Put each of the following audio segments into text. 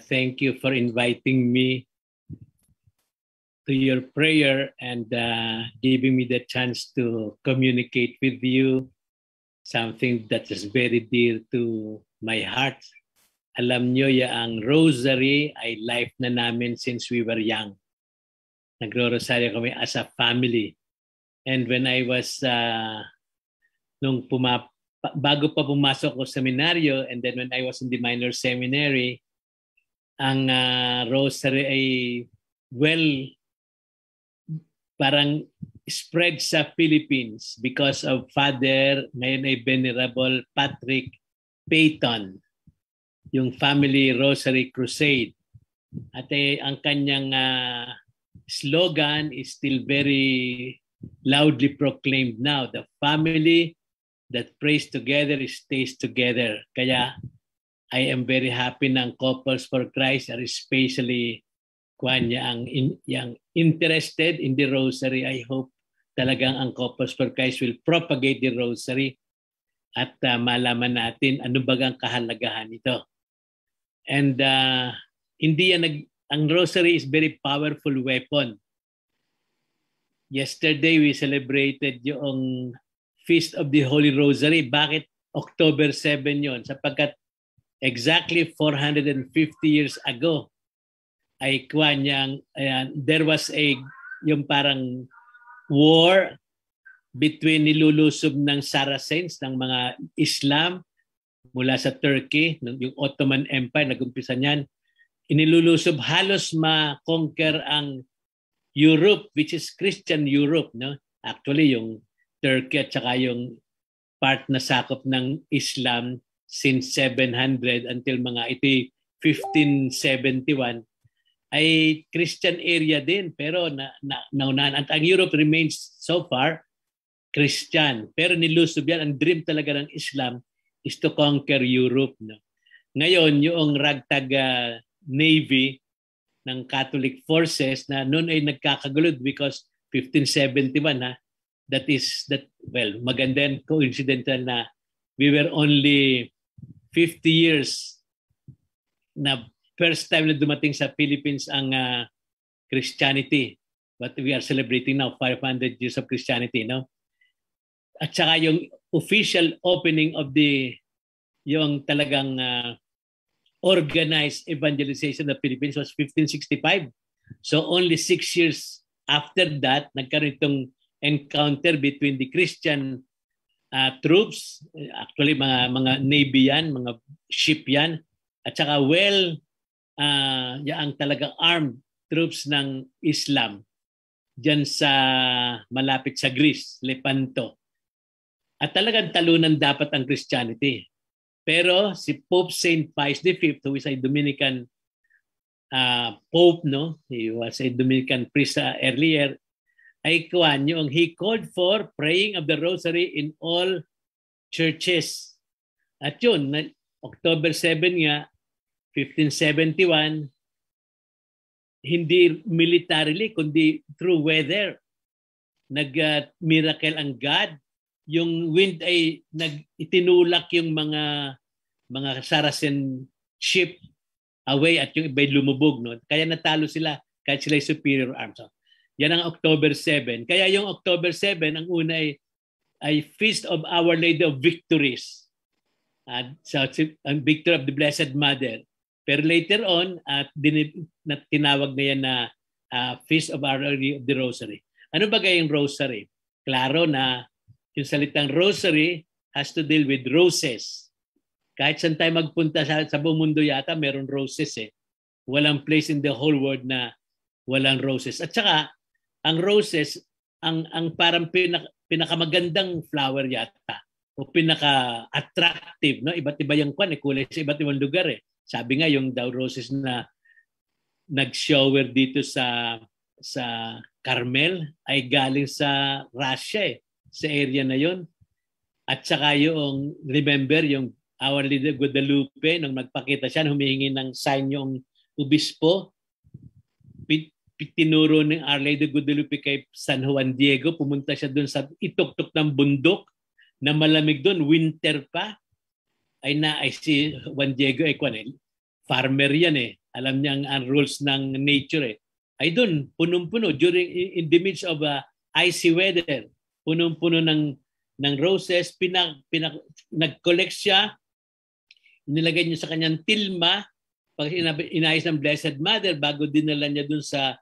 thank you for inviting me to your prayer and giving me the chance to communicate with you something that is very dear to my heart. Alam nyo, ang rosary ay life na namin since we were young. Nagro-rosaryo kami as a family. And when I was, bago pa pumasok ko sa seminaryo, and then when I was in the minor seminary, ang rosary ay parang spread sa Philippines because of Father, ngayon ay Venerable Patrick Peyton, yung Family Rosary Crusade. At ang kanyang slogan is still very loudly proclaimed now. The family that prays together stays together. Kaya I am very happy ng Couples for Christ are especially yang interested in the rosary. I hope talagang ang Couples for Christ will propagate the rosary at malaman natin ano bagang kahalagahan nito. And ang rosary is very powerful weapon. Yesterday we celebrated yung Feast of the Holy Rosary. Bakit October 7 yon? Sapagkat exactly 450 years ago ay there was yung parang war between nilulusob ng Saracens, ng mga Islam mula sa Turkey, yung Ottoman Empire, nag-umpisa niyan. Inilulusob, halos ma-conquer ang Europe, which is Christian Europe. No? Actually, yung Turkey at saka yung part na sakop ng Islam since 700 until mga 1571, ay Christian area din, pero naunahan. At ang Europe remains so far Christian. Pero nilusob yan. Ang dream talaga ng Islam is to conquer Europe. No? Ngayon, yung ragtag navy ng Catholic forces na noon ay nagkakagulo because 1571, maganda yan, coincidental na we were only 50 years na first time na dumating sa Philippines ang Christianity. But we are celebrating now 500 years of Christianity. No? At saka yung official opening of yung talagang organized evangelization of the Philippines was 1565. So only 6 years after that, nagkaroon itong encounter between the Christian troops, actually mga navy yan, mga ship yan, at saka ang talagang armed troops ng Islam diyan sa malapit sa Greece, Lepanto. At talagang talunan dapat ang Christianity. Pero si Pope St. Pius V, who is a Dominican Pope, no? He was a Dominican priest earlier, ay he called for praying of the rosary in all churches. At yun, October 7 nga, 1571, hindi militarily, kundi through weather. Nag-miracle ang God. Yung wind ay itinulak yung mga Saracen ship away at yung iba'y lumubog. No? Kaya natalo sila kahit sila superior arms. So, yan ang October 7. Kaya yung October 7, ang una ay Feast of Our Lady of Victories. So, ang Victory of the Blessed Mother. Pero later on, tinawag na yan na Feast of Our Lady of the Rosary. Ano ba yung rosary? Klaro na yung salitang rosary has to deal with roses. Kahit saan tayo magpunta sa buong mundo yata, meron roses eh. Walang place in the whole world na walang roses. At saka, ang roses, ang parang pinakamagandang flower yata o pinaka-attractive. No? Iba't iba yung kulay sa iba't ibang lugar eh. Sabi nga yung daw roses na nag-shower dito sa Carmel ay galing sa Russia eh, sa area na yon. At saka yung, remember yung Our Lady of Guadalupe, nung nagpakita siya, humihingi ng sign yung obispo, tinuro ng Our Lady of Guadalupe kay San Juan Diego, pumunta siya doon sa ituktok ng bundok na malamig doon, winter pa. Ay si Juan Diego ay farmer yan eh. Alam niya ang rules ng nature eh. Ay doon, punong-puno. In the midst of icy weather, punong-puno ng roses. Nag-collect siya. Nilagay niya sa kanyang tilma. Pag inayos ng Blessed Mother, bago dinala niya doon sa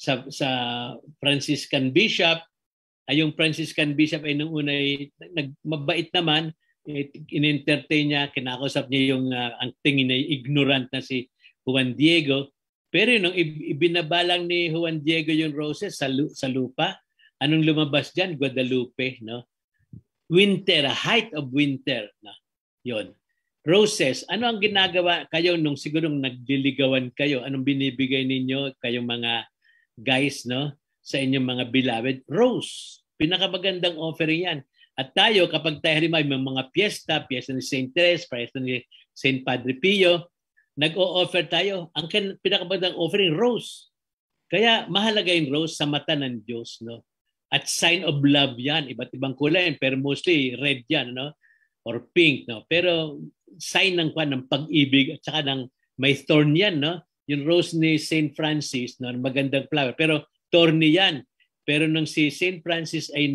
Franciscan Bishop, ay yung Franciscan Bishop ay nung una ay mabait naman, in-entertain niya, kinakausap niya yung ang tingin na ignorant na si Juan Diego. Pero nung ibinabalang ni Juan Diego yung roses sa lupa, anong lumabas diyan? Guadalupe, no? Winter, height of winter, no? Yon. Roses, ano ang ginagawa kayo nung sigurong nagliligawan kayo? Anong binibigay ninyo kayong mga guys, no? Sa inyong mga beloved? Rose. Pinakamagandang offering yan. At tayo, kapag tayo may mga piyesta ni St. Teres, piyesta ni St. Padre Pio, nag-o-offer tayo. Ang pinakamagandang offering, rose. Kaya mahalaga yung rose sa mata ng Diyos, no? At sign of love yan. Iba't ibang kulay, pero mostly red yan, no? Or pink, no? Pero sign ng pag-ibig at saka ng may thorn yan, no? Yung rose ni St. Francis, no? Magandang flower. Pero thorny yan. Pero nung si St. Francis ay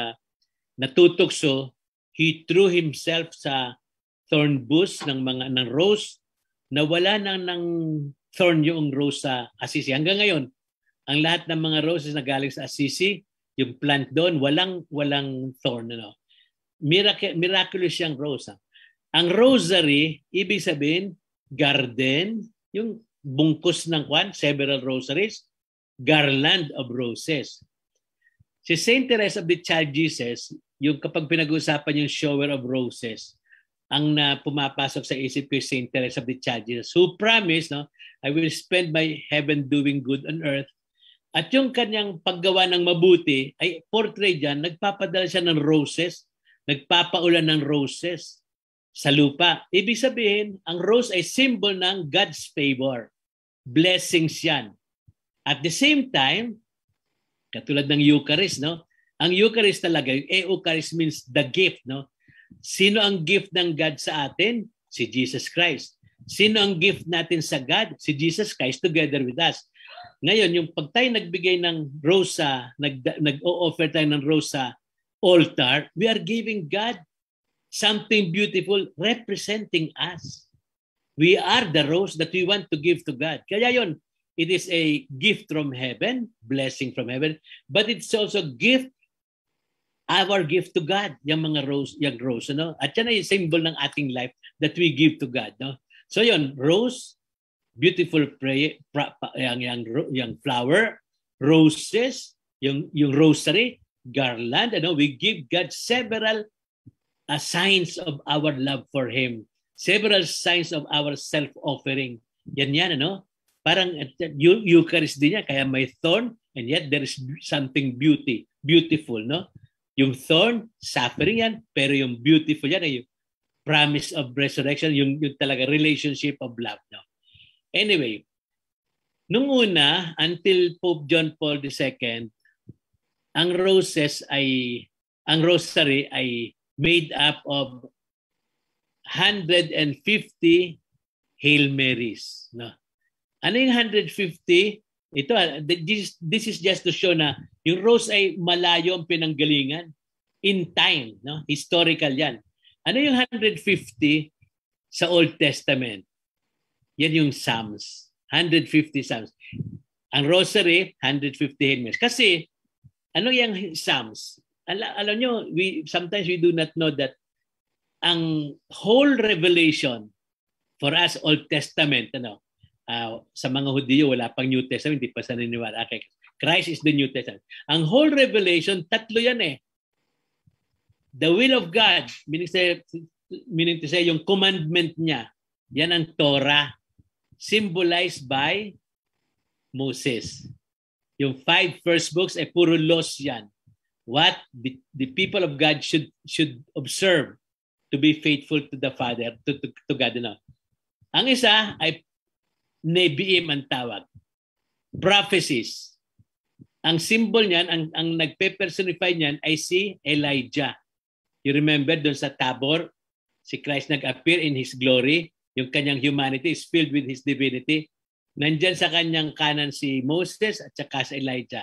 natutokso, he threw himself sa thorn bush ng rose, na wala ng thorn yung rose sa Assisi. Hanggang ngayon, ang lahat ng mga roses na galing sa Assisi, yung plant doon, walang thorn, no? Miraculous yung rose. Ang rosary, ibig sabihin, garden, yung bungkus ng several rosaries, garland of roses. Si St. Teresa of the Child Jesus, yung kapag pinag-uusapan yung shower of roses, ang pumapasok sa isip ko St. Teresa of the Child Jesus, who promised, no, I will spend my heaven doing good on earth. At yung kanyang paggawa ng mabuti, ay portrait dyan, nagpapadala siya ng roses, nagpapaulan ng roses sa lupa. Ibig sabihin, ang rose ay symbol ng God's favor. Blessings yan. At the same time, katulad ng Eucharist, no? Ang Eucharist talaga, yung Eucharist means the gift, no? Sino ang gift ng God sa atin? Si Jesus Christ. Sino ang gift natin sa God? Si Jesus Christ together with us. Ngayon, yung pag tayo nagbigay ng rose, nag-o-offer tayo ng rose sa altar, we are giving God something beautiful representing us. We are the rose that we want to give to God. Kaya yun, it is a gift from heaven, blessing from heaven, but it's also our gift to God, yung mga rose, no? At yan ay symbol ng ating life that we give to God, no? So yun, rose, beautiful yung flower, roses, yung rosary, garland, ano? We give God several signs of our love for Him, several signs of our self-offering. Yan, ano? Parang Eucharist din yan, kaya may thorn, and yet there is something beautiful, no? Yung thorn, suffering yan, pero yung beautiful yan ay yung promise of resurrection, yung talaga relationship of love, no? Anyway, nung una, until Pope John Paul II, ang rosary ay made up of 150 Hail Marys, no? Ano yung 150? Ito, this is just to show na yung rose ay malayo ang pinanggalingan in time, no? Historical yan. Ano yung 150 sa Old Testament? Yan yung Psalms. 150 Psalms. Ang Rosary, 150 Hail Marys. Kasi, ano yung Psalms? Alam nyo, sometimes we do not know that ang whole revelation for us, Old Testament, sa mga Hudyo, wala pang New Testament, hindi pa sa naniniwala. Okay. Christ is the New Testament. Ang whole revelation, tatlo yan eh. The will of God, meaning to say, yung commandment niya, yan ang Torah, symbolized by Moses. Yung 5 first books ay puro laws yan. What the people of God should observe to be faithful to the Father, to God. Ang isa ay Nebiim ang tawag. Prophecies. Ang symbol niyan, ang nagpe-personify niyan ay si Elijah. You remember doon sa Tabor, si Christ nag-appear in His glory. Yung kanyang humanity is filled with His divinity. Nandyan sa kanyang kanan si Moses at saka si Elijah.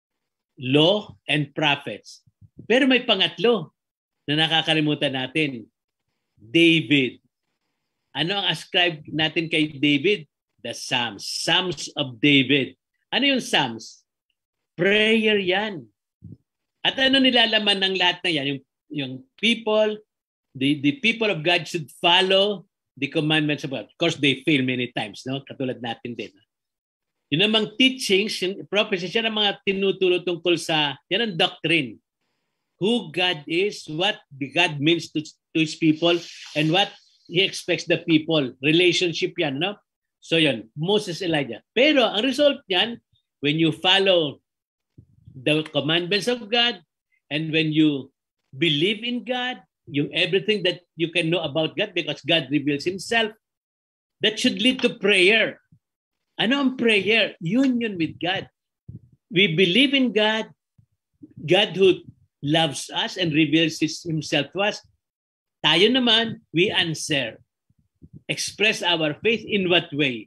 Law and prophets. Pero may pangatlo na nakakalimutan natin. David. Ano ang ascribe natin kay David? The Psalms. Psalms of David. Ano yung Psalms? Prayer yan. At ano nilalaman ng lahat na yan? Yung people, the people of God should follow the commandments of God. Of course, they fail many times, no? Katulad natin din. Yun namang teachings, yung prophecies, yan ang mga tinuturo tungkol sa, yan ang doctrine. Who God is, what God means to His people, and what He expects the people. Relationship yan, no? So yun, Moses, Elijah. Pero ang result yan, when you follow the commandments of God, and when you believe in God, yung everything that you can know about God because God reveals Himself, that should lead to prayer. Ano ang prayer? Union with God. We believe in God, God who loves us and reveals Himself to us. Tayo naman, we answer. Express our faith in what way?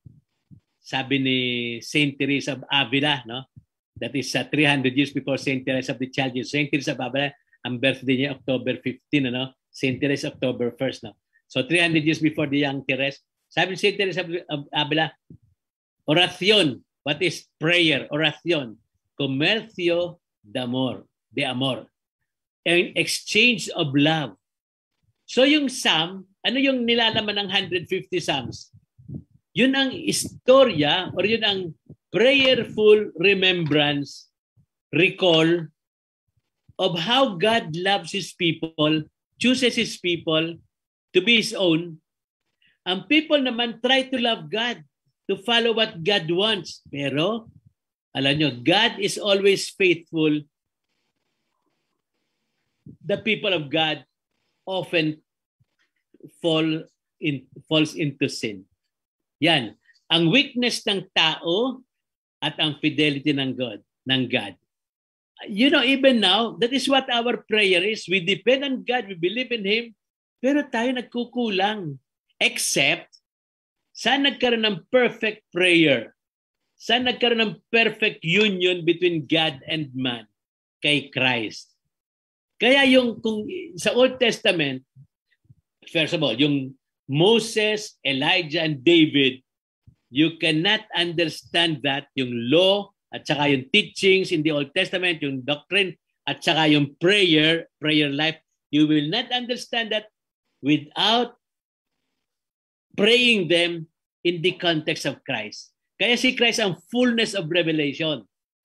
Sabi ni Saint Teresa of Avila, no? That is 300 years before Saint Teresa of the Child. Saint Teresa of Avila, ang birthday niya October 15, ano? Saint Teresa October 1st, no? So 300 years before the young Teresa. Sabi ni Saint Teresa of Avila, oración. What is prayer? Oración. Comercio de amor. An exchange of love. So yung psalm, ano yung nilalaman ng 150 psalms? Yun ang istorya or yun ang prayerful remembrance, recall of how God loves His people, chooses His people to be His own. Ang people naman try to love God, to follow what God wants. Pero, alam nyo, God is always faithful. The people of God often falls into sin. Yan. Ang weakness ng tao at ang fidelity ng God. You know, even now, that is what our prayer is. We depend on God, we believe in Him, pero tayo nagkukulang. Except, saan nagkaroon ng perfect prayer? Saan nagkaroon ng perfect union between God and man? Kay Christ. Kaya yung kung sa Old Testament, first of all, yung Moses, Elijah, and David, you cannot understand that, yung law, at saka yung teachings in the Old Testament, yung doctrine, at saka yung prayer life, you will not understand that without praying them in the context of Christ. Kaya si Christ ang fullness of revelation.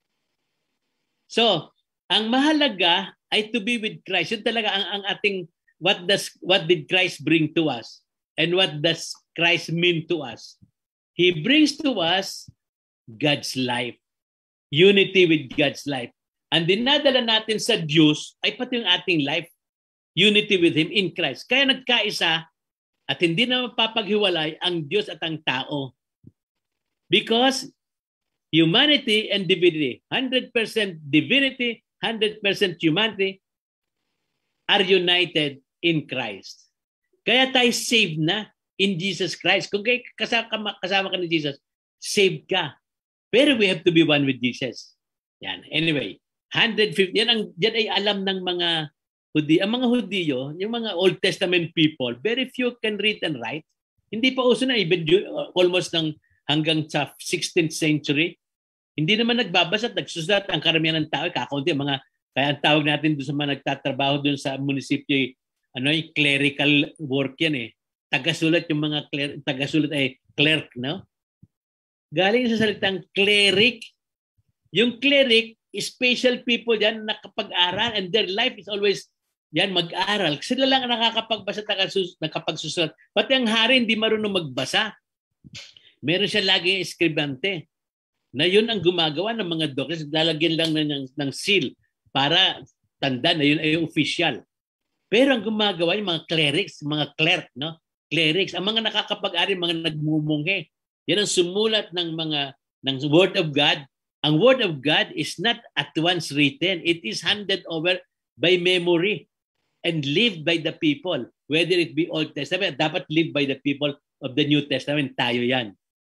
So, ang mahalaga ay to be with Christ. Yun talaga ang ating, what did Christ bring to us? And what does Christ mean to us? He brings to us God's life. Unity with God's life. Ang dinadala natin sa Diyos ay pati yung ating life. Unity with Him in Christ. Kaya nagkaisa at hindi na mapapaghiwalay ang Diyos at ang tao. Because humanity and divinity, 100% divinity, 100% humanity are united in Christ. Kaya tayo saved na in Jesus Christ. Kung kasama ka ni Jesus, saved ka. Pero we have to be one with Jesus. Yan. Anyway, 150, yan ay alam ng mga Hudi. Ang mga Hudiyo, yung mga Old Testament people, very few can read and write. Hindi pa uso na, even almost hanggang sa 16th century. Hindi naman nagbabasa at nagsusulat ang karamihan ng tao. Kakaunti, kaya ang tawag natin doon sa mga nagtatrabaho doon sa munisipyo, clerical work yan eh. Tagasulat yung mga tagasulat ay clerk, no? Galing sa salitang cleric. Yung cleric, special people yan nakapag-aral and their life is always yan mag-aral. Sila lang nakakapagbasa at nakapagsusulat. Pati ang hari hindi marunong magbasa. Meron siya laging eskribante na yun ang gumagawa ng mga doctors. Lalagyan lang ng seal para tanda na yun ay official. Pero ang gumagawa yung mga clerics, mga clerk, no? Clerics, ang mga nakakapag-aral, mga nagmumunghe. Yan ang sumulat ng Word of God. Ang Word of God is not at once written. It is handed over by memory and lived by the people. Whether it be Old Testament, dapat lived by the people of the New Testament. Tayo yan.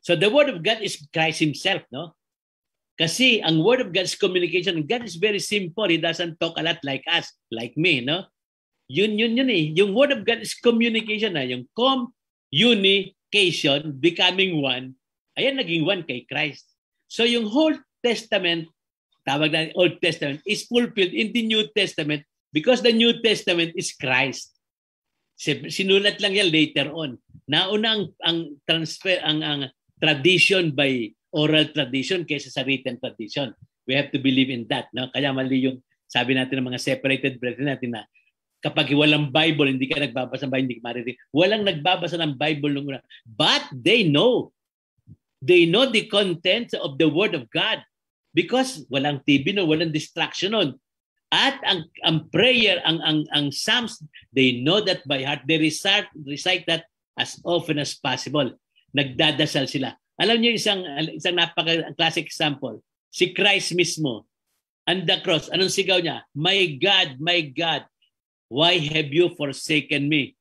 So the Word of God is Christ Himself, no? Kasi ang Word of God is communication. God is very simple. He doesn't talk a lot like us, like me, no? Yun eh. Yung Word of God is communication na. Yung communication, becoming one, ayan, naging one kay Christ. So yung whole Testament, tawag na Old Testament, is fulfilled in the New Testament because the New Testament is Christ. Sinulat lang yan later on. Nauna ang transfer, ang tradition by oral tradition kaysa sa written tradition. We have to believe in that. No? Kaya mali yung sabi natin ng mga separated brethren natin na kapag walang Bible, hindi ka nagbabasa ng Bible, hindi ka maririnig. Walang nagbabasa ng Bible nung una. But they know. They know the content of the Word of God. Because walang TV no, walang distraction nun. At ang prayer, ang Psalms, they know that by heart. They recite that as often as possible. Nagdadasal sila. Alam niyo isang napaka-classic example. Si Christ mismo, on the cross, anong sigaw niya? My God, why have you forsaken me?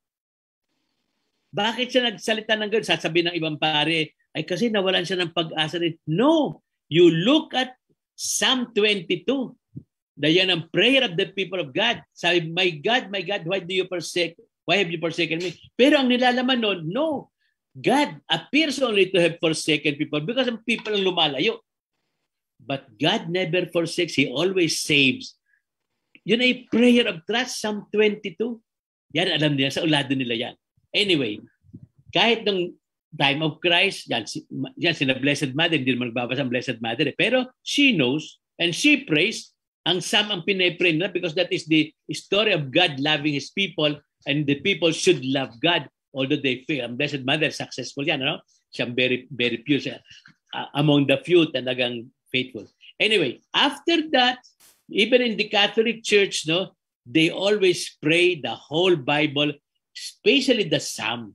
Bakit siya nagsalita ng gano'n? Sasabihin ng ibang pare, ay kasi nawalan siya ng pag-asa rin. No! You look at Psalm 22. Yan ang prayer of the people of God. Sabi, my God, why have you forsaken me? Pero ang nilalaman nun, no. God appears only to have forsaken people because ang people ang lumalayo. But God never forsakes. He always saves. Yun ay prayer of trust, Psalm 22. Yan, alam nila, sa ulado nila yan. Anyway, kahit nung time of Christ, yan sila Blessed Mother, hindi naman nagbabasa ang Blessed Mother. Pero she knows and she prays. Ang Psalm ang pinay-pray nila because that is the story of God loving His people and the people should love God although they fail. Ang Blessed Mother, successful yan, no? Siyang very, very pure siya. Among the few, talagang faithful. Anyway, after that, even in the Catholic Church, no, they always pray the whole Bible, especially the Psalm.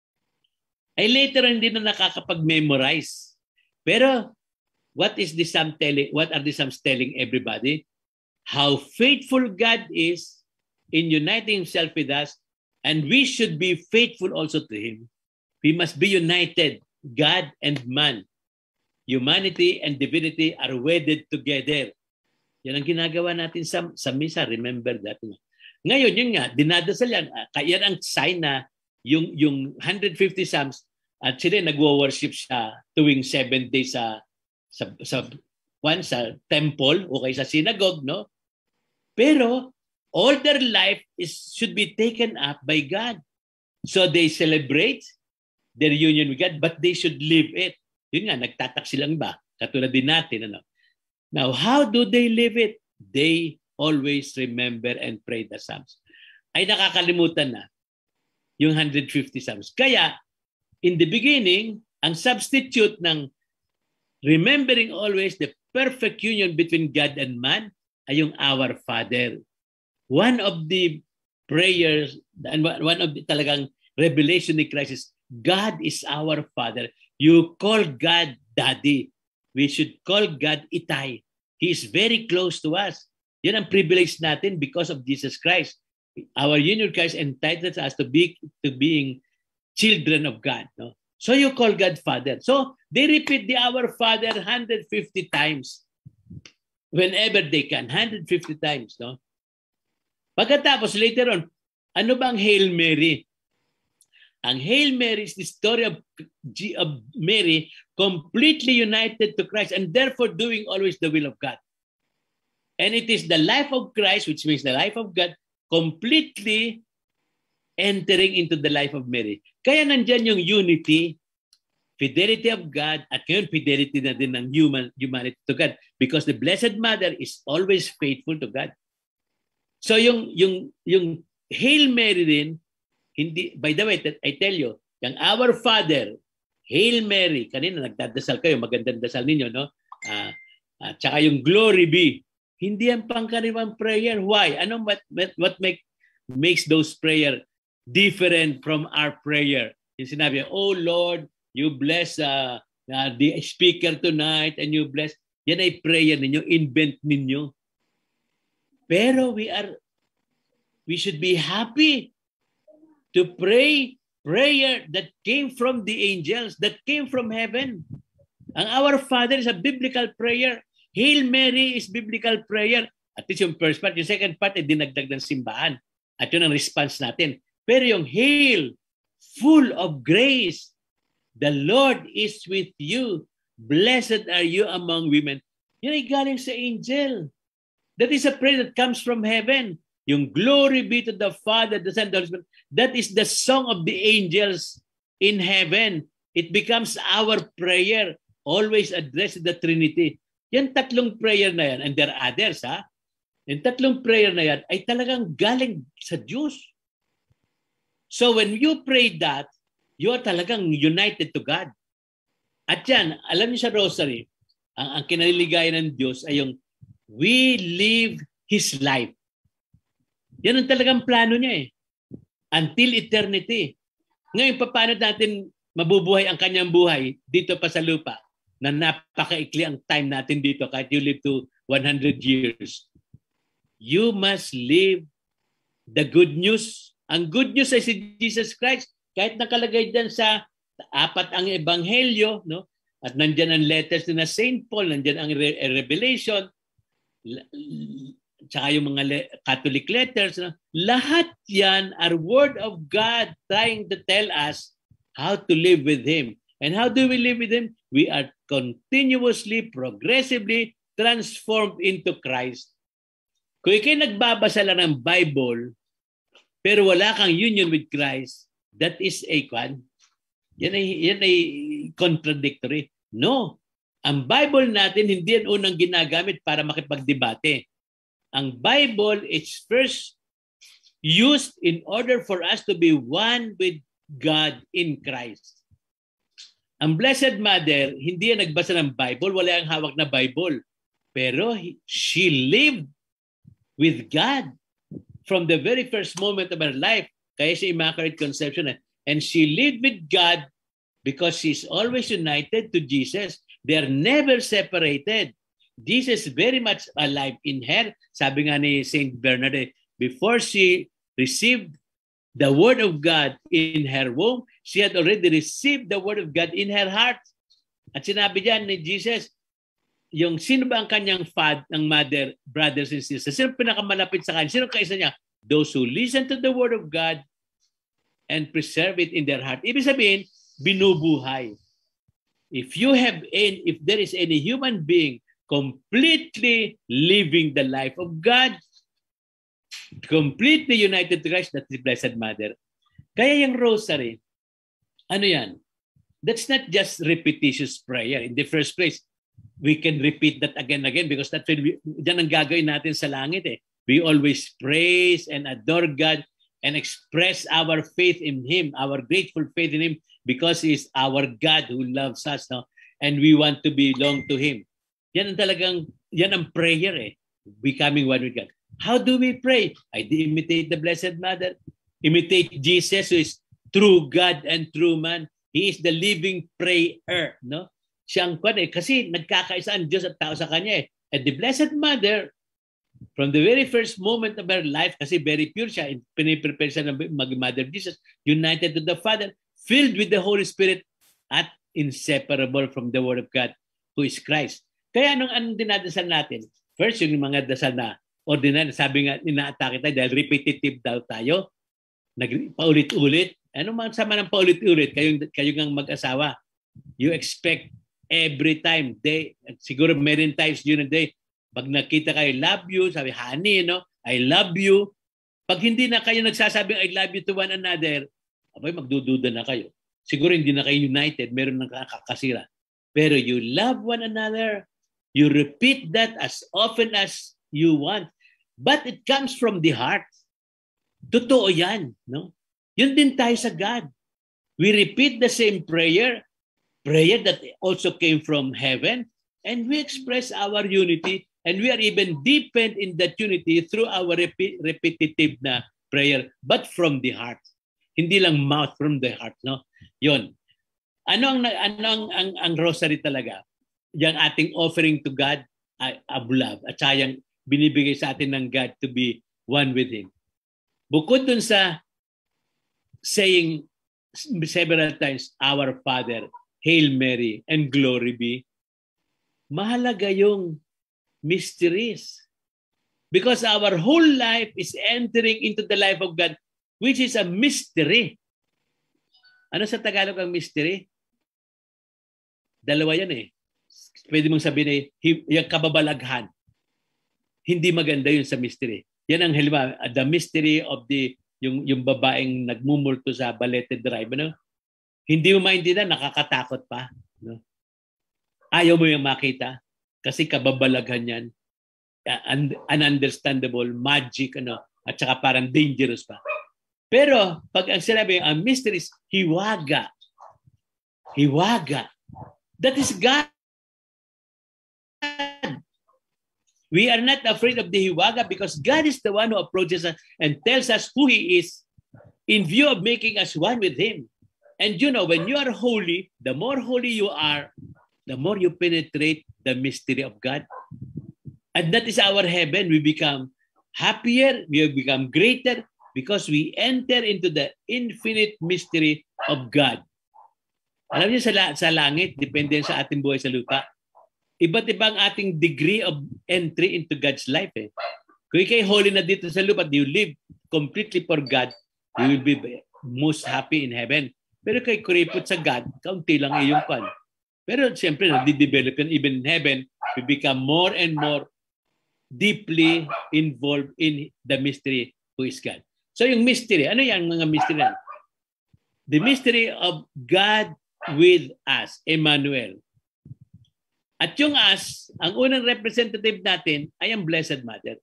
Ay later hindi na nakakapag-memorize. Pero what is the Psalm telling? What are the Psalms telling everybody? How faithful God is in uniting Himself with us, and we should be faithful also to Him. We must be united, God and man. Humanity and divinity are wedded together. Yan ang ginagawa natin sa misa. Remember that. Ngayon, yun nga, dinadasal yan. Kaya ang sign na yung 150 Psalms, at sila nagwo-worship siya tuwing 7 days sa temple o kay sa synagogue, no? Pero all their life should be taken up by God. So they celebrate their union with God, but they should live it. Yun nga, nagtatak silang ba? Katulad din natin, ano? Now, how do they live it? They always remember and pray the Psalms. Ay nakakalimutan na yung 150 Psalms. Kaya, in the beginning, ang substitute ng remembering always the perfect union between God and man ay yung Our Father. One of the prayers and one of the talagang revelation ni Christ is God is our Father. You call God Daddy. We should call God Itay. He is very close to us. Yan ang privilege natin because of Jesus Christ. Our union with Christ entitles us to being children of God. No? So you call God Father. So they repeat the Our Father 150 times. Whenever they can. 150 times. No? Pagkatapos later on, ano bang Hail Mary? Ang Hail Mary is the story of Mary completely united to Christ and therefore doing always the will of God. And it is the life of Christ, which means the life of God, completely entering into the life of Mary. Kaya nandyan yung unity, fidelity of God, at ngayon fidelity na din ng humanity to God. Because the Blessed Mother is always faithful to God. So yung Hail Mary din, hindi, by the way, I tell you, yung Our Father, Hail Mary, kanina nagdadasal kayo, magandang dasal ninyo, no? Tsaka yung Glory Be, hindi yan pangkaraniwang prayer. Why? What makes those prayer different from our prayer? Yung sinabi, oh Lord, you bless the speaker tonight and you bless. Yan ay prayer ninyo, invent ninyo. Pero we should be happy to pray prayer that came from the angels, that came from heaven. Ang Our Father is a biblical prayer. Hail Mary is biblical prayer. At least yung first part. Yung second part ay dinagdag ng simbahan. At yun ang response natin. Pero yung Hail, full of grace, the Lord is with you. Blessed are you among women. Yun ay galing sa angel. That is a prayer that comes from heaven. Yung glory be to the Father, the Son, the Holy Spirit. That is the song of the angels in heaven. It becomes our prayer, always addressed to the Trinity. Yan tatlong prayer na yan, and there are others, ha? Yung tatlong prayer na yan ay talagang galing sa Diyos. So when you pray that, you are talagang united to God. At yan, alam niyo sa rosary, ang kinaliligaya ng Diyos ay yung we live His life. Yan ang talagang plano niya eh. Until eternity. Ngayon, paano natin mabubuhay ang kanyang buhay dito pa sa lupa na napakaikli ang time natin dito kahit you live to 100 years. You must live the good news. Ang good news ay si Jesus Christ. Kahit nakalagay dyan sa 4 ang ebanghelyo, no? At nandyan ang letters na St. Paul, nandyan ang Revelation, tsaka yung mga Catholic letters, no? Lahat yan are word of God trying to tell us how to live with Him. And how do we live with Him? We are continuously, progressively transformed into Christ. Kung ikay nagbabasa lang ng Bible, pero wala kang union with Christ, that is a yan ay contradictory. No. Ang Bible natin, hindi yan unang ginagamit para makipagdebate. Ang Bible is first used in order for us to be one with God in Christ. Ang Blessed Mother, hindi yan nagbasa ng Bible, wala ang hawak na Bible. Pero she lived with God from the very first moment of her life. Kaya siya Immaculate Conception. And she lived with God because she's always united to Jesus. They're never separated. Jesus is very much alive in her. Sabi nga ni Saint Bernadette, before she received the Word of God in her womb, she had already received the Word of God in her heart. At sinabi diyan ni Jesus, yung sino ba ang kanyang ang mother, brothers and sisters? Sino pinakamalapit sa kanya? Sino kaisa niya? Those who listen to the Word of God and preserve it in their heart. Ibig sabihin, binubuhay. If there is any human being completely living the life of God, completely united to Christ, that's the Blessed Mother. Kaya yung rosary, ano yan? That's not just repetitious prayer. In the first place, we can repeat that again and again because that's yan ang gagawin natin sa langit eh. We always praise and adore God and express our faith in Him, our grateful faith in Him because He is our God who loves us, no? And we want to belong to Him. Yan ang prayer eh, becoming one with God. How do we pray? I imitate the Blessed Mother, imitate Jesus who is true God and true man. He is the living prayer, no? Siyang kasi nagkakaisa ang Diyos at tao sa kanya eh. And the Blessed Mother, from the very first moment of her life, kasi very pure siya, piniprepare siya ng mag-Mother Jesus, united to the Father, filled with the Holy Spirit, at inseparable from the Word of God, who is Christ. Kaya anong dinadasal natin? First, yung mga dasal na ordinary, sabi nga, inaatake tayo dahil repetitive daw tayo, paulit-ulit. Ano man sama ng paulit-ulit, kayong ang mag-asawa, you expect every time, siguro meron times during the day, pag nakita kayo, love you, sabi, honey, no? I love you. Pag hindi na kayo nagsasabing I love you to one another, abay, magdududa na kayo. Siguro hindi na kayo united, meron nang kakasira. Pero you love one another, you repeat that as often as you want. But it comes from the heart. Totoo yan, no? Yun din tayo sa God. We repeat the same prayer that also came from heaven, and we express our unity, and we are even deepened in that unity through our repetitive na prayer, but from the heart. Hindi lang mouth, from the heart, no? Yon. Ano ang rosary talaga? Yang ating offering to God of love, at saka yung binibigay sa atin ng God to be one with Him. Bukod dun sa saying several times, Our Father, Hail Mary, and Glory be. Mahalaga yung mysteries. Because our whole life is entering into the life of God, which is a mystery. Ano sa Tagalog ang mystery? Dalawa yan eh. Pwede mong sabihin yung kababalaghan. Hindi maganda yun sa mystery. Yan ang halimbawa, the mystery of yung babaeng nagmumulto sa Balete Drive. Ano? Hindi mo maintindihan, nakakatakot pa. No? Ayaw mo yung makita kasi kababalaghan yan. Ununderstandable, magic, at saka parang dangerous pa. Pero pag ang sinabi, ang mystery is hiwaga. Hiwaga. That is God. We are not afraid of the hiwaga because God is the one who approaches us and tells us who He is in view of making us one with Him. And when you are holy, the more holy you are, the more you penetrate the mystery of God. And that is our heaven. We become happier, we become greater because we enter into the infinite mystery of God. Alam niyo sa langit, depende sa ating buhay sa lupa. Iba't ibang ating degree of entry into God's life. Kung ikay holy na dito sa lupa, you live completely for God, you will be most happy in heaven. Pero kay kuripot sa God, kaunti lang iyong pan. Pero siyempre, nadi-develop yan. Even in heaven, we become more and more deeply involved in the mystery who is God. So yung mystery, ano yan mga mystery? The mystery of God with us, Emmanuel. At yung us, ang unang representative natin ay ang Blessed Mother.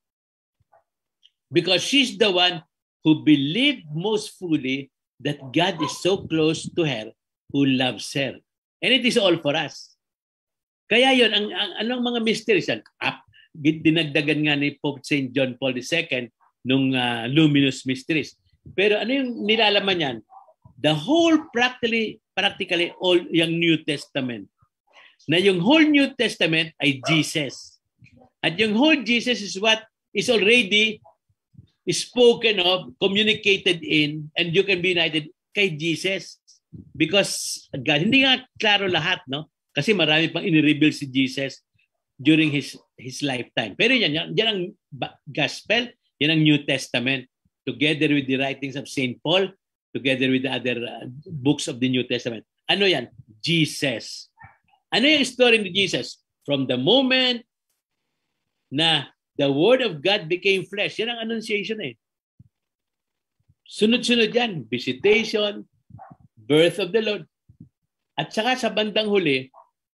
Because she's the one who believed most fully that God is so close to her, who loves her. And it is all for us. Kaya yun, anong mga mysteries yan? Dinagdagan nga ni Pope St. John Paul II nung luminous mysteries. Pero ano yung nilalaman yan? The whole practically all yung New Testament. Na yung whole New Testament ay Jesus. At yung whole Jesus is what is already spoken of, communicated in, and you can be united kay Jesus. Because God, hindi nga klaro lahat, no? Kasi marami pang in-reveal si Jesus during his lifetime. Pero yan ang gospel, yan ang New Testament, together with the writings of St. Paul, together with the other books of the New Testament. Ano yan? Jesus. Ano yung story ni Jesus? From the moment na the Word of God became flesh, yan ang annunciation eh. Sunod-sunod yan. Visitation, birth of the Lord. At saka sa bandang huli,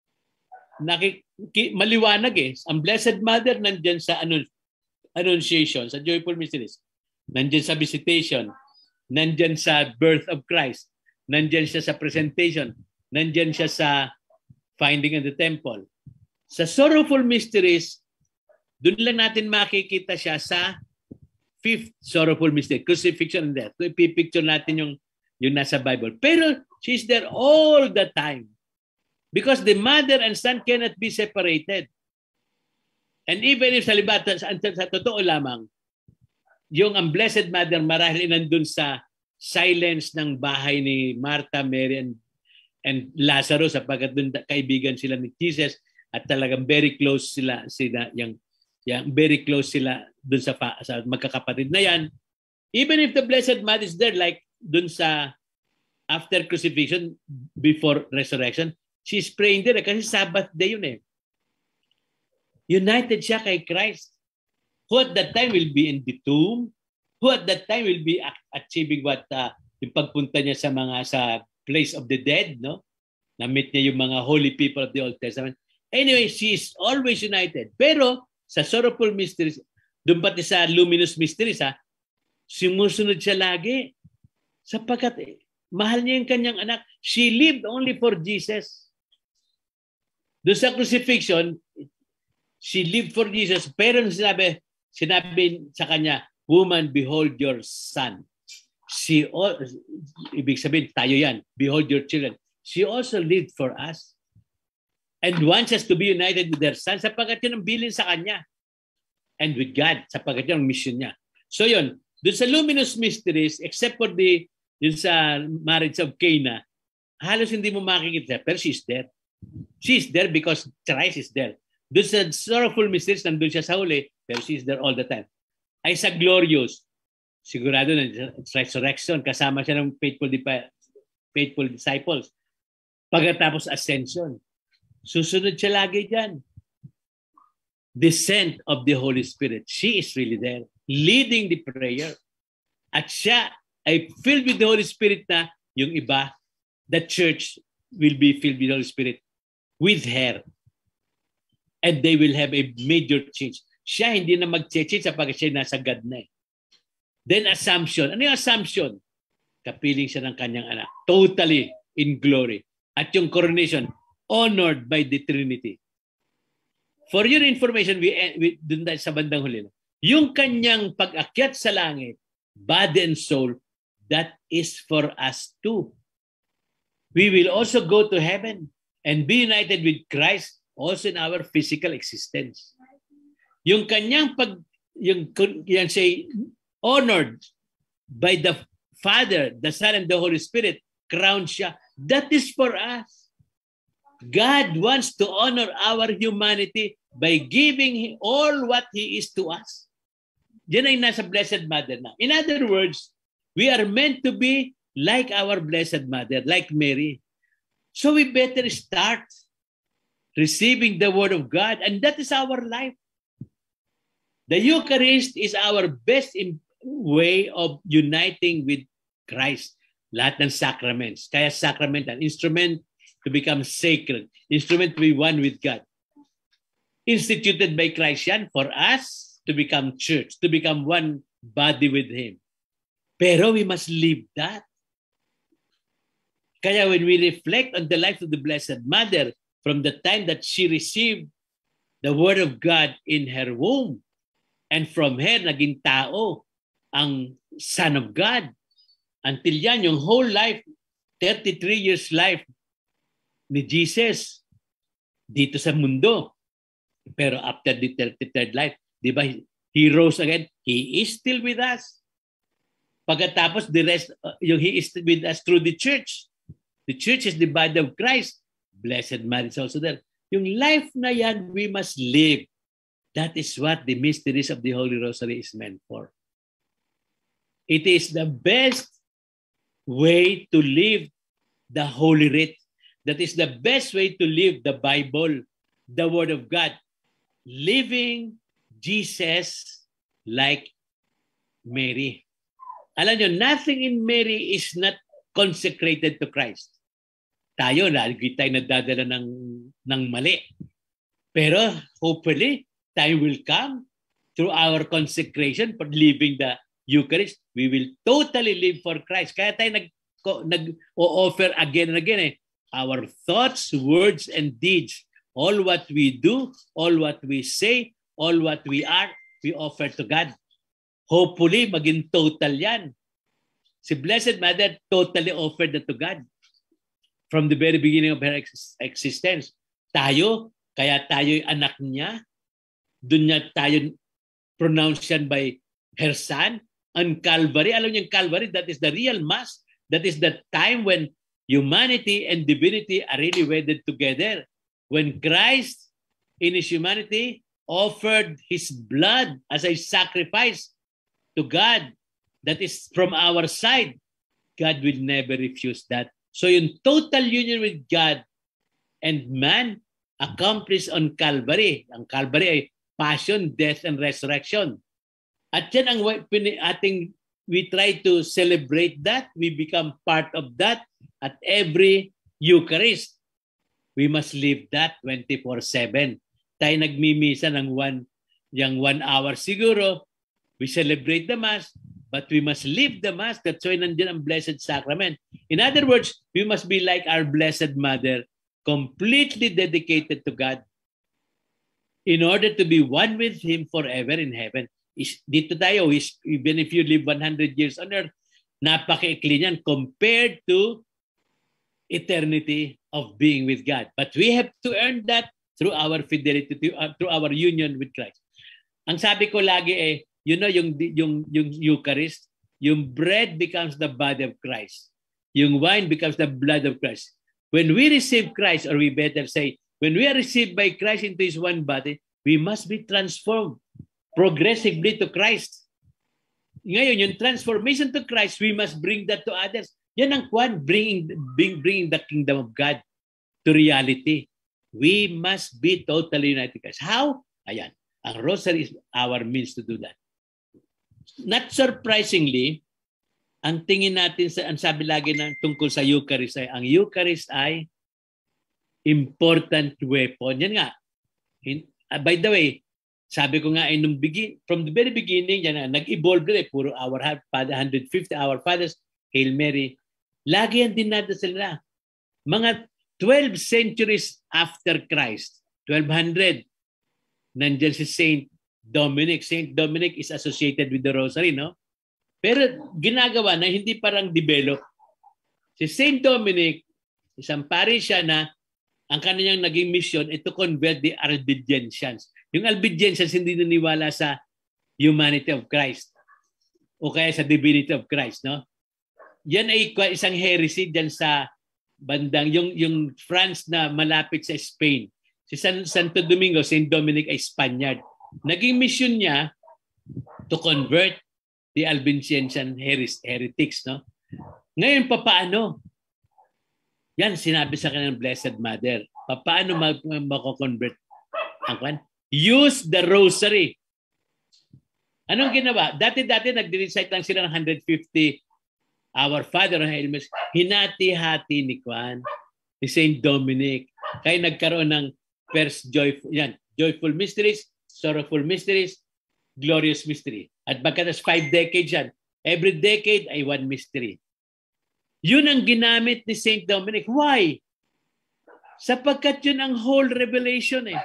maliwanag eh. Ang Blessed Mother nandyan sa annunciation, sa Joyful Mysteries. Nandyan sa visitation. Nandyan sa birth of Christ. Nandyan siya sa presentation. Nandyan siya sa finding in the temple. Sa Sorrowful Mysteries, doon lang natin makikita siya sa fifth Sorrowful Mystery, crucifixion and death. Kung ipipicture natin yung nasa Bible. Pero she's there all the time. Because the mother and son cannot be separated. And even if sa totoo lamang, yung ang Blessed Mother marahil nandun sa silence ng bahay ni Martha, Mary, and Lazarus sapagkat doon kaibigan sila ni Jesus at talagang very close sila yung very close sila doon sa magkakapatid na yan. Even if the Blessed Mother is there like doon sa after crucifixion, before resurrection, she's praying there kasi Sabbath day yun eh. United siya kay Christ. Who at that time will be in the tomb, who at that time will be achieving what yung pagpunta niya sa place of the dead, no? Na-meet niya yung mga holy people of the Old Testament. Anyway, she is always united. Pero sa Sorrowful Mysteries, doon pati sa Luminous Mysteries, sumusunod siya lagi. Sapagkat mahal niya yung kanyang anak. She lived only for Jesus. Doon sa crucifixion, she lived for Jesus. Pero sinabi sa kanya, woman, behold your son. Ibig sabihin, tayo yan. Behold your children. She also lived for us. And wants us to be united with their son sapagkat yun ang bilin sa kanya. And with God, sapagkat yun ang mission niya. So yun, dun sa Luminous Mysteries, except for the Yun sa marriage of Cana, halos hindi mo makikita, pero she's there. She's there because Christ is there. Doon sa sorrowful mysteries, nandun siya sa huli, pero she's there all the time. Ay sa glorious, sigurado na resurrection, kasama siya ng faithful disciples. Pagkatapos ascension, susunod siya lagi dyan. Descent of the Holy Spirit. She is really there, leading the prayer. At siya ay filled with the Holy Spirit na yung iba, the church will be filled with the Holy Spirit with her. And they will have a major change. Siya hindi na mag-change sapagkat siya nasa God na eh. Then assumption. Ano yung assumption? Kapiling siya ng kanyang anak. Totally in glory. At yung coronation, honored by the Trinity. For your information, we dun tayo sa bandang huli. Yung kanyang pag-akyat sa langit, body and soul, that is for us too. We will also go to heaven and be united with Christ also in our physical existence. Yung kanyang yung say, honored by the Father, the Son, and the Holy Spirit, crowned siya. That is for us. God wants to honor our humanity by giving all what He is to us. Yan ay nasa Blessed Mother na. In other words, we are meant to be like our Blessed Mother, like Mary. So we better start receiving the Word of God, and that is our life. The Eucharist is our best way of uniting with Christ. Lahat ng sacraments. Kaya sacrament, an instrument to become sacred, instrument to be one with God. Instituted by Christ yan for us to become church, to become one body with Him. Pero we must live that. Kaya when we reflect on the life of the Blessed Mother, from the time that she received the Word of God in her womb, and from her naging tao, ang Son of God, until yan, yung whole life, 33 years life ni Jesus dito sa mundo. Pero after the 33rd life, di ba, He rose again. He is still with us. Pagkatapos, the rest, yung He is with us through the church. The church is the body of Christ. Blessed Mary is also there. Yung life na yan, we must live. That is what the mysteries of the Holy Rosary is meant for. It is the best way to live the Holy Writ. That is the best way to live the Bible, the Word of God. Living Jesus like Mary. Alam nyo, nothing in Mary is not consecrated to Christ. Tayo, lagi tayo nadadala ng mali. Pero hopefully, time will come through our consecration for living the Eucharist. We will totally live for Christ. Kaya tayo nag-offer again and again our thoughts, words, and deeds. All what we do, all what we say, all what we are, we offer to God. Hopefully, maging total yan. Si Blessed Mother totally offered that to God from the very beginning of her existence. Tayo, kaya tayo'y anak niya. Doon niya tayo pronounced yan by her Son. On Calvary, alam niyo yung Calvary, that is the real Mass. That is the time when humanity and divinity are really wedded together. When Christ, in His humanity, offered His blood as a sacrifice to God that is from our side, God will never refuse that. So yung total union with God and man accomplished on Calvary. Ang Calvary ay passion, death, and resurrection. At yan ang we try to celebrate that. We become part of that at every Eucharist. We must live that 24/7. Tayo nagmimisa ng 1 hour siguro. We celebrate the Mass, but we must live the Mass. That's why nandiyan ang Blessed Sacrament. In other words, we must be like our Blessed Mother, completely dedicated to God in order to be one with Him forever in heaven. Dito tayo, even if you live 100 years on earth, napaka-ikli niyan compared to eternity of being with God. But we have to earn that through our fidelity, through our union with Christ. Ang sabi ko lagi yung Eucharist, yung bread becomes the body of Christ. Yung wine becomes the blood of Christ. When we receive Christ, or we better say, when we are received by Christ into His one body, we must be transformed progressively to Christ. Ngayon, yung transformation to Christ, we must bring that to others. Yan ang kwan, bringing the kingdom of God to reality. We must be totally united. How? Ayan. Ang rosary is our means to do that. Not surprisingly, ang tingin natin, ang sabi lagi na tungkol sa Eucharist ay, ang Eucharist ay important weapon. Yan nga. By the way, sabi ko nga ay from the very beginning, yan na, nag-evolve rin puro Our Father, 150 Our Fathers, Hail Mary. Lagi yan dinadasal na. Mga 12 centuries after Christ, 1200, nandiyan si Saint Dominic. Saint Dominic is associated with the Rosary, no? Pero ginagawa na hindi parang develop. Si Saint Dominic, isang parisya na ang kanyang naging mission ay to convert the Albigensians. Yung Albigensians hindi naniwala sa humanity of Christ o kaya sa divinity of Christ, no? Yan ay isang heresy dyan sa bandang yung France na malapit sa Spain. Si Santo Domingo, Saint Dominic ay Spaniard. Naging mission niya to convert the Albigensian heretics, no? Ngayon, papaano? Yan, sinabi sa kanyang Blessed Mother. Paano mako-convert ang kwan? Use the rosary. Anong ginawa? Dati-dati nag-recite lang sila ng 150 Our Father of Hail Mary. Hinati-hati ni Kwan, ni Saint Dominic. Kaya nagkaroon ng first joyful mysteries, sorrowful mysteries, glorious mystery. At pagkatas 5 decades yan, every decade ay one mystery. Yun ang ginamit ni Saint Dominic. Why? Sapagkat yun ang whole revelation eh.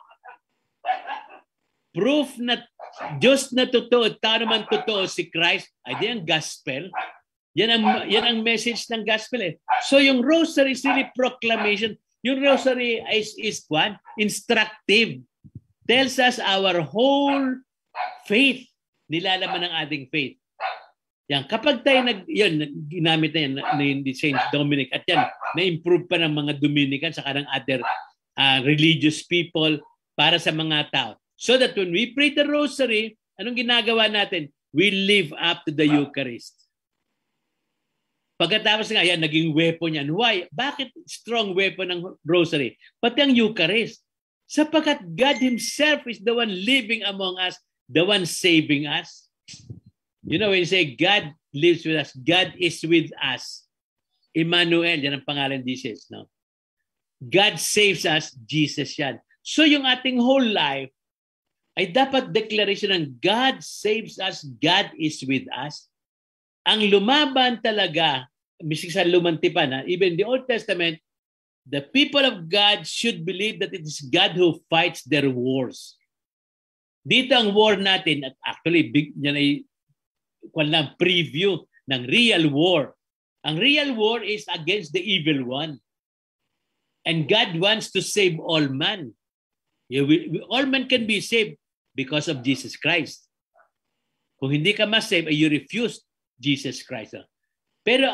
Proof na Diyos na totoo, tao naman totoo si Christ, ay di ang gospel. Yan ang message ng gospel eh. So yung rosary is really proclamation. Yung rosary is one, instructive. Tells us our whole faith. Nilalaman ng ating faith. Yan, kapag tayo ginamit na yan ni Saint Dominic at yan, na-improve pa ng mga Dominican saka ng other religious people para sa mga tao. So that when we pray the rosary, anong ginagawa natin? We live up to the Eucharist. Pagkatapos nga, yan, naging weapon yan. Why? Bakit strong weapon ng rosary? Pati ang Eucharist. Sapagkat God Himself is the one living among us, the one saving us. You know, when you say God lives with us, God is with us. Emmanuel, yan ang pangalan Jesus, no? God saves us, Jesus yan. So yung ating whole life ay dapat declaration ng God saves us, God is with us. Ang lumaban talaga, misik sa lumantipan, even the Old Testament, the people of God should believe that it is God who fights their wars. Dito ang war natin, at actually, yan ay preview ng real war. Ang real war is against the evil one. And God wants to save all man. All men can be saved because of Jesus Christ. Kung hindi ka ma-save, you refuse Jesus Christ. Pero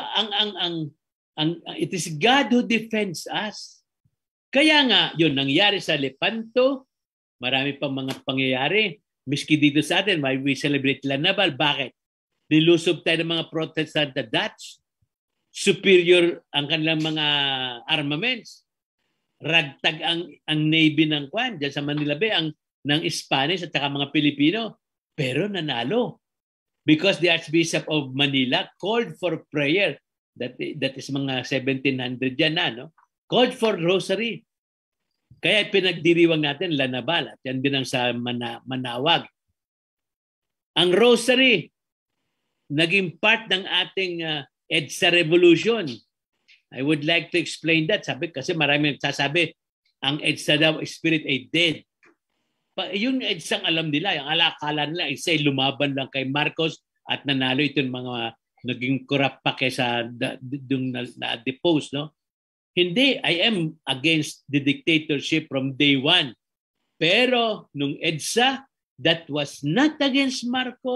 it is God who defends us. Kaya nga, yun, nangyari sa Lepanto, marami pang mga pangyayari. Miski dito sa atin, we celebrate Lanabal. Bakit? Nilusob tayo ng mga Protestant na Dutch. Superior ang kanilang mga armaments. Ragtag ang Navy ng Kwan, dyan sa Manila Bay, ng Spanish at saka mga Pilipino. Pero nanalo. Because the Archbishop of Manila called for prayer. That is mga 1700 yan na, no? Called for rosary. Kaya pinagdiriwang natin Lanabal. At yan din ang sa Manawag. Ang rosary, naging part ng ating EDSA revolution. I would like to explain that. Kasi marami nagsasabi, ang EDSA daw, spirit ay dead. Yung EDSA alam nila, yung alakala nila, isa'y lumaban lang kay Marcos at nanalo itong mga naging corrupt pa kaysa yung na-depose, no? Hindi, I am against the dictatorship from day one. Pero nung EDSA, that was not against Marcos,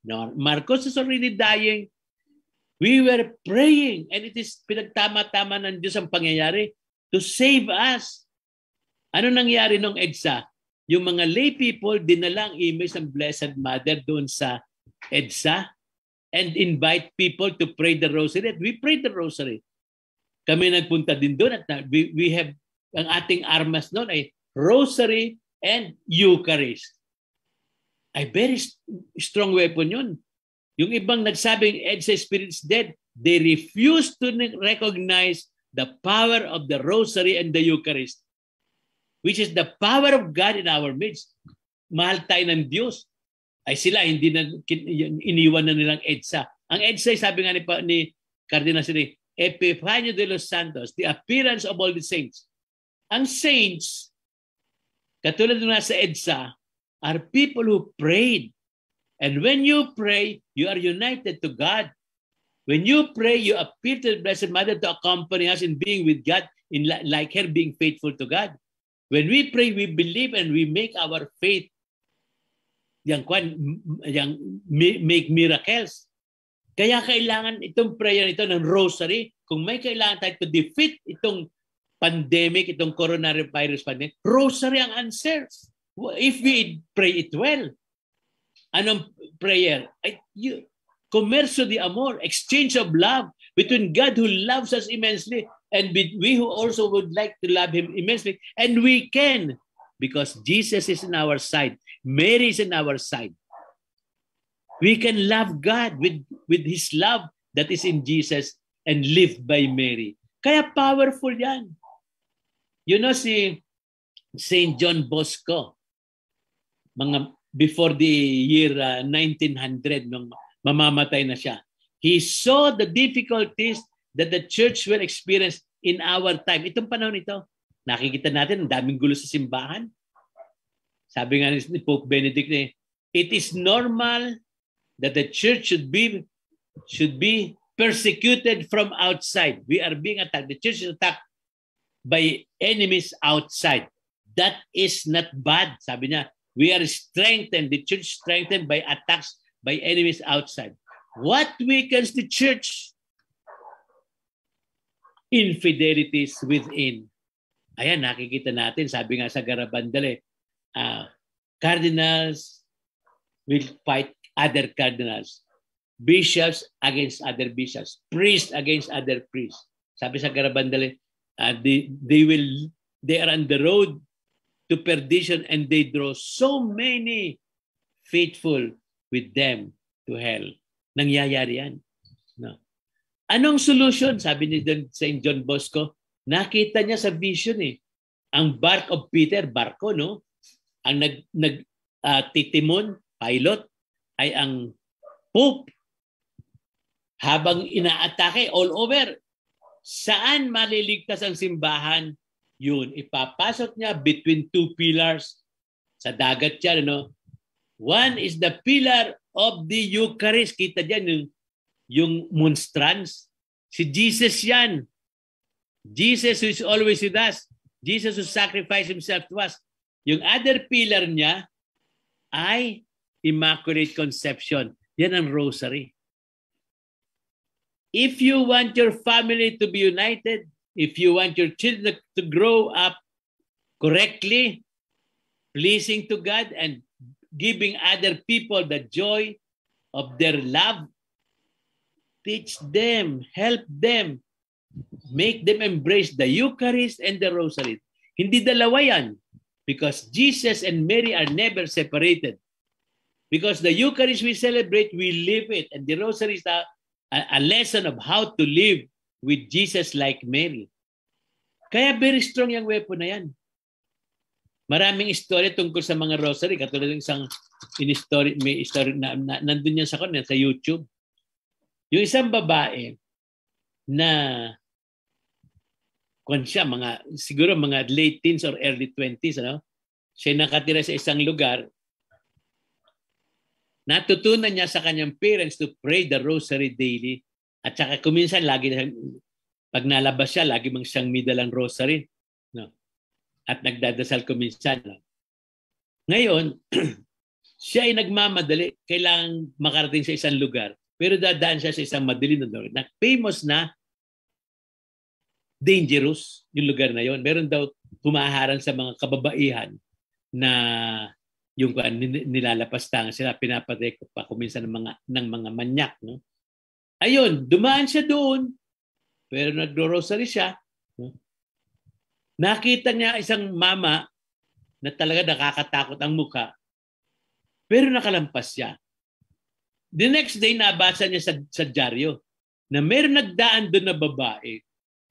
No, Marcos is already dying. We were praying, and it is pinagtama-tama ng Diyos ang pangyayari to save us. Ano nangyari nung EDSA? Yung mga lay people, dinalang image ng Blessed Mother doon sa EDSA and invite people to pray the rosary. And we prayed the rosary. Kami nagpunta din doon at we have, ang ating armas noon ay rosary and Eucharist. Ay very strong weapon yun. Yung ibang nagsabing EDSA spirit is dead, they refuse to recognize the power of the rosary and the Eucharist, which is the power of God in our midst. Mahal tayo ng Diyos. Ay sila, hindi na iniwan na nilang EDSA. Ang EDSA, sabi nga ni Cardinal Siri, Epifanio de los Santos, the appearance of all the saints. Ang saints, katulad na sa EDSA, are people who prayed. And when you pray, you are united to God. When you pray, you appeal to the Blessed Mother to accompany us in being with God, in like her being faithful to God. When we pray, we believe and we make our faith make miracles. Kaya kailangan itong prayer ito ng rosary. Kung may kailangan tayo to defeat itong pandemic, itong coronavirus pandemic, rosary ang answer. If we pray it well. Anong prayer? Comercio de amor, exchange of love between God who loves us immensely and we who also would like to love Him immensely. And we can, because Jesus is on our side. Mary is on our side. We can love God with His love that is in Jesus and live by Mary. Kaya powerful yan. You know si Saint John Bosco, before the year 1900, nung mamamatay na siya, he saw the difficulties that the church will experience in our time. Itong panahon ito, nakikita natin, ang daming gulo sa simbahan. Sabi nga ni Pope Benedict, it is normal that the church should be persecuted from outside. We are being attacked. The church is attacked by enemies outside. That is not bad, sabi niya. We are strengthened, the church strengthened by attacks by enemies outside. What weakens the church? Infidelities within. Ayan, nakikita natin, sabi nga sa Garabandal, cardinals will fight other cardinals. Bishops against other bishops. Priests against other priests. Sabi sa Garabandal, they are on the road to perdition and they draw so many faithful with them to hell. Nangyayari yan. No. Anong solution? Sabi ni St. John Bosco, nakita niya sa vision ang bark of Peter, barko, no? Ang titimon, pilot, ay ang Pope. Habang inaatake all over, saan maliligtas ang simbahan? Yun, ipapasok niya between two pillars. Sa dagat yan, no? One is the pillar of the Eucharist. Kita dyan yung monstrance. Si Jesus yan. Jesus who is always with us. Jesus who sacrificed Himself to us. Yung other pillar niya ay Immaculate Conception. Yan ang rosary. If you want your family to be united, if you want your children to grow up correctly, pleasing to God, and giving other people the joy of their love, teach them, help them, make them embrace the Eucharist and the Rosary. Hindi dalawa yan, because Jesus and Mary are never separated. Because the Eucharist we celebrate, we live it. And the Rosary is a lesson of how to live with Jesus like Mary. Kaya very strong yung weapon na yan. Maraming istorya tungkol sa mga rosary. Katulad ng isang may story na nandun yan sa YouTube. Yung isang babae na siguro mga late teens or early 20s, ano? Siya nakatira sa isang lugar. Natutunan niya sa kanyang parents to pray the rosary daily. At saka kuminsan, pag nalabas siya, lagi mang siyang midalang rosary. No? At nagdadasal kuminsan. No? Ngayon, Siya ay nagmamadali. Kailangang makarating sa isang lugar. Pero dadaan siya sa isang madilim na lugar. Famous na dangerous yung lugar na yon. Meron daw humaharang sa mga kababaihan na yung nilalapastangan sila, pinapatay pa kuminsan ng mga manyak. No? Ayun, dumaan siya doon. Pero nagro-rosary siya. No? Nakita niya isang mama na talaga nakakatakot ang mukha. Pero nakalampas siya. The next day, nabasa niya sa dyaryo na meron nagdaan doon na babae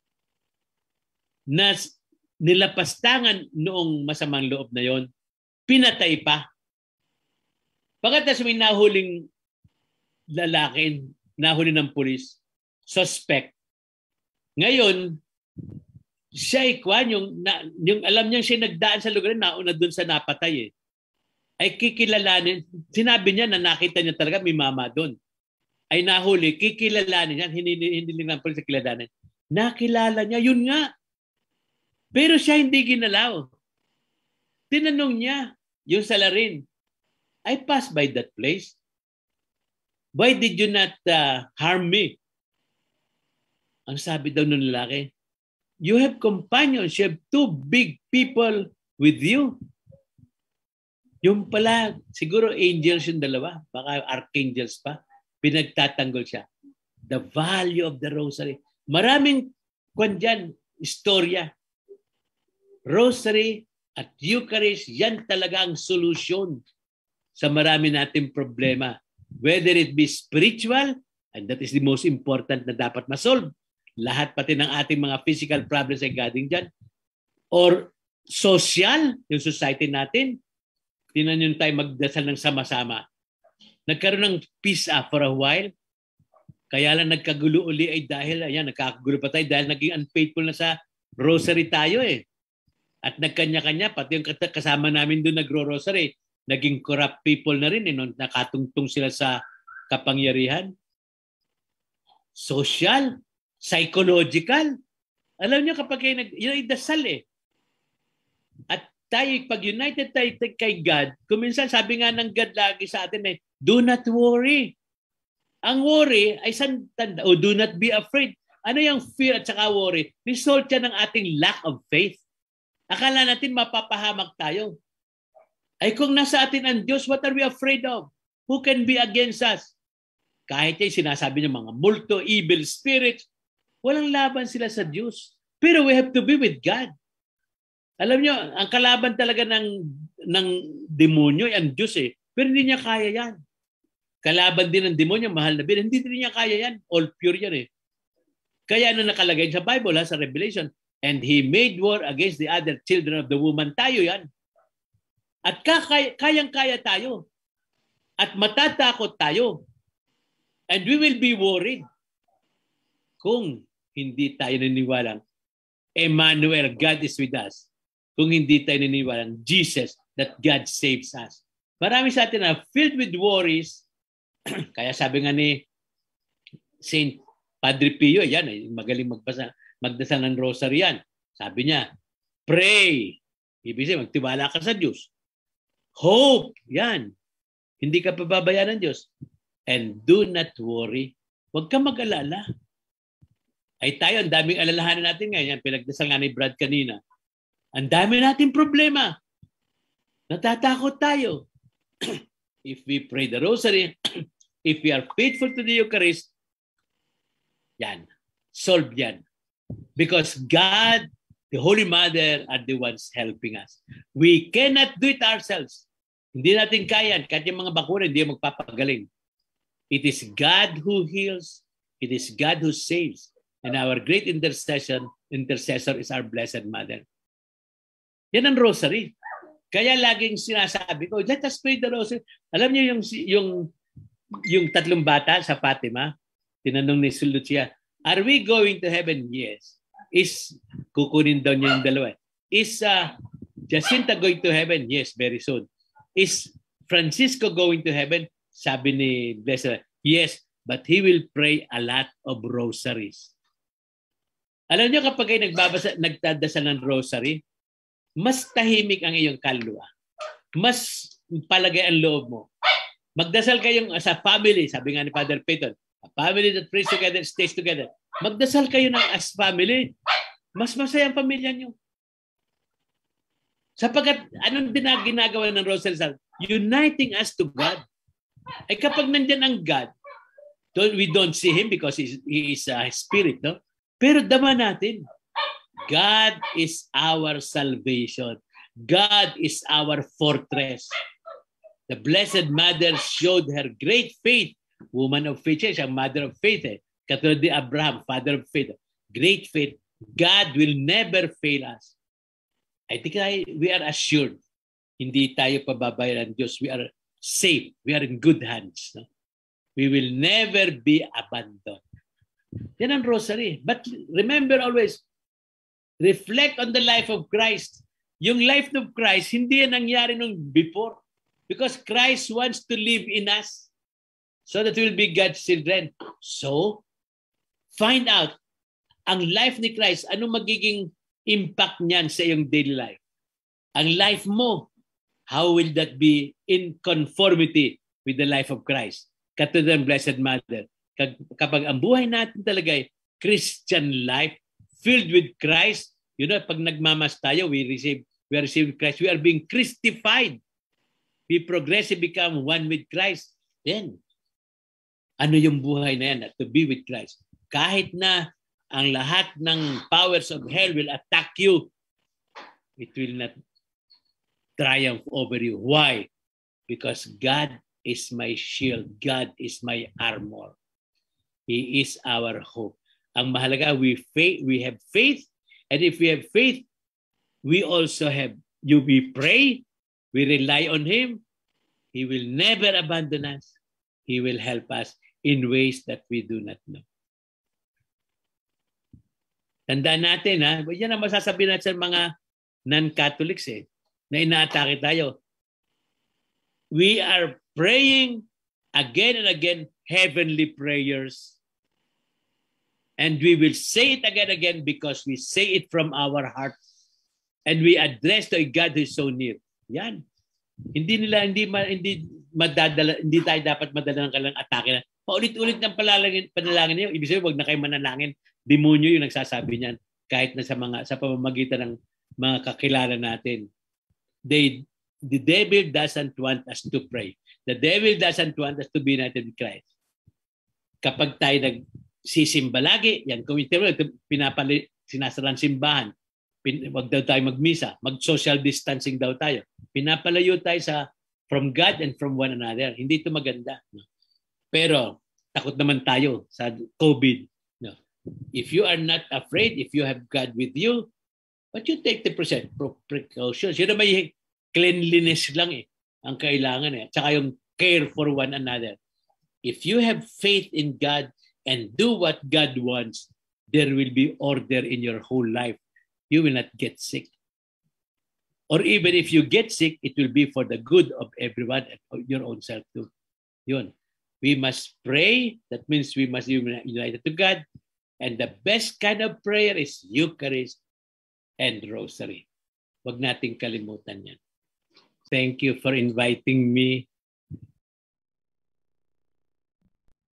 na nilapastangan noong masamang loob na yon, pinatay pa. Pagkatapos may nahuling lalaki, nahuli ng pulis, suspect. Ngayon, siya yung alam niya siya nagdaan sa lugar na nauna doon sa napatay ay kikilalanin. Sinabi niya na nakita niya talaga may mama doon. Ay nahuli, kikilalanin niya. Hindi lang pulis sa kilalanin. Nakilala niya, yun nga. Pero siya hindi ginalaw. Tinanong niya, yung salarin, I passed by that place. Why did you not harm me? Ang sabi daw ng lalaki, you have companions. You have two big people with you. Yung pala, siguro angels yung dalawa. Baka archangels pa. Pinagtatanggol siya. The value of the rosary. Maraming kwan dyan, istorya. Rosary at Eucharist, yan talaga ang solusyon sa marami nating problema. Whether it be spiritual, and that is the most important na dapat masolve. Lahat pati ng ating mga physical problems ay galing dyan. Or social, yung society natin. Tinan yun tayo magdasal ng sama-sama. Nagkaroon ng peace for a while. Kaya lang nagkagulo uli ay dahil, ayan, nagkakagulo pa tayo dahil naging unfaithful na sa rosary tayo At nagkanya-kanya, pati yung kasama namin doon nagro-rosary, naging corrupt people na rin, nakatungtong sila sa kapangyarihan. Social, psychological. Alam niyo kapag kayo yun ay dasal At tayo, pag united tayo kay God, kuminsan sabi nga ng God lagi sa atin do not worry. Ang worry ay do not be afraid. Ano yung fear at saka worry? Result yan ng ating lack of faith. Akala natin mapapahamak tayo. Ay kung nasa atin ang Diyos, what are we afraid of? Who can be against us? Kahit yung sinasabi niya mga multo, evil spirits, walang laban sila sa Diyos. Pero we have to be with God. Alam niyo, ang kalaban talaga ng demonyo ay ang Diyos Pero hindi niya kaya yan. Kalaban din ng demonyo, mahal na bin. Hindi din niya kaya yan. All pure yan Kaya nakalagay sa Bible, sa Revelation, and he made war against the other children of the woman. Tayo yan. At kayang-kaya tayo. At matatakot tayo. And we will be worried kung hindi tayo naniniwalang Emmanuel, God is with us. Kung hindi tayo naniniwalang Jesus, that God saves us. Marami sa atin na filled with worries. Kaya sabi nga ni Saint Padre Pio, yan, magaling magdasal ng rosary yan. Sabi niya, pray. Ibig sabihin, magtiwala ka sa Diyos. Hope. Yan. Hindi ka pababayaan ng Diyos. And do not worry. Huwag ka mag-alala. Ay tayo, ang daming alalahanan natin ngayon. Yan, pinagdasal nga ni Brad kanina. Ang dami natin problema. Natatakot tayo. If we pray the rosary, if we are faithful to the Eucharist, yan. Solve yan. Because God, the Holy Mother, are the ones helping us. We cannot do it ourselves. Hindi natin kaya. Kahit yung mga bakuna, hindi magpapagaling. It is God who heals. It is God who saves. And our great intercessor is our Blessed Mother. Yan ang rosary. Kaya laging sinasabi ko, let us pray the rosary. Alam niyo yung tatlong bata sa Fatima, tinanong ni Lucia, are we going to heaven? Yes. Kukunin daw niya yung dalawa. Is Jacinta going to heaven? Yes, very soon. Is Francisco going to heaven? Sabi ni Blessed, yes, but he will pray a lot of rosaries. Alam niyo kapag kayo nagdadasal ng rosary, mas tahimik ang iyong kaluluwa. Mas palagay ang loob mo. Magdasal kayong as a family, sabi nga ni Father Peyton, a family that prays together, stays together. Magdasal kayo ng as family. Mas masaya ang pamilya nyo. Sapagkat anong ginagawa ng Rosary? Uniting us to God. Ay kapag nandyan ang God, we don't see Him because He is a spirit, no? Pero dama natin, God is our salvation. God is our fortress. The Blessed Mother showed her great faith. Woman of faith siya, mother of faith. Katulad ni Abraham, father of faith. Great faith. God will never fail us. I think we are assured. Hindi tayo pababayaan ng Diyos. We are safe. We are in good hands. No? We will never be abandoned. Yan ang rosary. But remember always, reflect on the life of Christ. Yung life of Christ, hindi yan nangyari nung before. Because Christ wants to live in us so that we'll be God's children. So, find out ang life ni Christ, ano magiging impact niyan sa iyong daily life. Ang life mo, how will that be in conformity with the life of Christ? Katulad ng Blessed Mother. Kapag ang buhay natin talaga ay Christian life, filled with Christ, pag nagmamas tayo, we are receiving Christ. We are being Christified. We progressively become one with Christ. Then, ano yung buhay na yan? To be with Christ. Kahit na ang lahat ng powers of hell will attack you, it will not triumph over you. Why? Because God is my shield. God is my armor. He is our hope. Ang mahalaga, we have faith. And if we have faith, we also have, we pray, we rely on Him. He will never abandon us. He will help us in ways that we do not know. Tandaan natin, yan ang masasabihin natin sa mga non-Catholics na inaatake tayo. We are praying again and again heavenly prayers. And we will say it again because we say it from our heart. And we address to a God who is so near. Yan. Hindi tayo dapat madala ng kalang atake na paulit-ulit ng panalangin niyo. Ibig sabihin, wag na kayo manalangin. Demonyo yung nagsasabi niyan kahit na sa pamamagitan ng mga kakilala natin. The devil doesn't want us to pray. The devil doesn't want us to be united with Christ. Kapag tayo nagsisimba lagi, yan, kung sinasarang simbahan, wag daw tayo magmisa, mag-social distancing daw tayo. Pinapalayo tayo from God and from one another. Hindi ito maganda. Pero takot naman tayo sa COVID. No. If you are not afraid, if you have God with you, but you take the precautions. Yun na may cleanliness lang ang kailangan At saka yung care for one another. If you have faith in God and do what God wants, there will be order in your whole life. You will not get sick. Or even if you get sick, it will be for the good of everyone and your own self too. Yun. We must pray. That means we must be united to God. And the best kind of prayer is Eucharist and Rosary. Huwag nating kalimutan yan. Thank you for inviting me